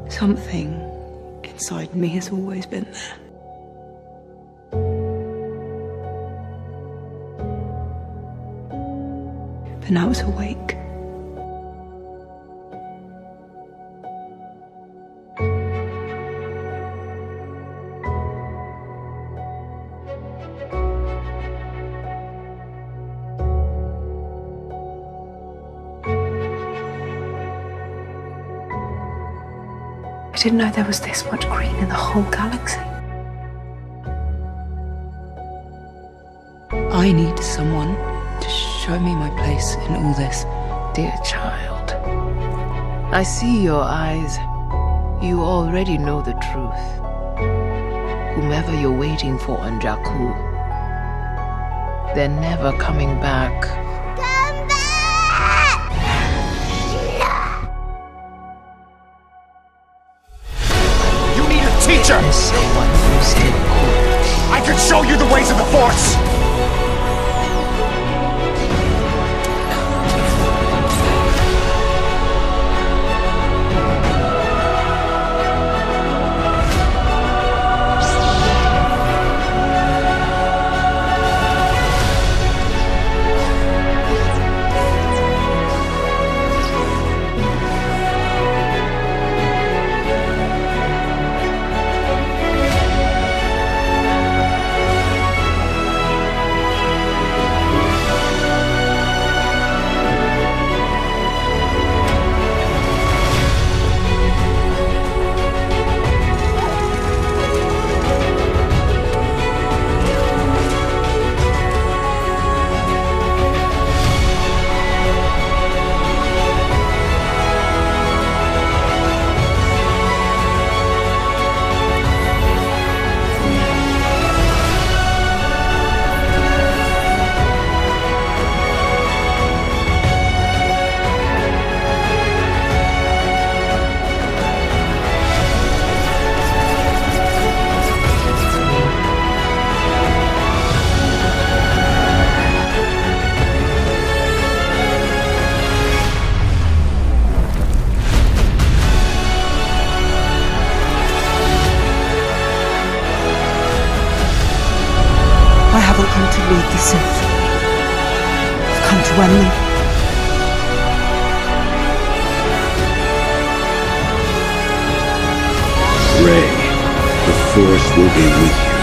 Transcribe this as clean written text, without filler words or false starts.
Something inside me has always been there. But now it's awake. I didn't know there was this much green in the whole galaxy. I need someone to show me my place in all this. Dear child, I see your eyes. You already know the truth. Whomever you're waiting for on Jakku, they're never coming back. Come back! Teacher! There's someone who still could. I could show you the ways of the Force! I haven't come to lead the Sith. I've come to end them. Rey, the Force will be with you.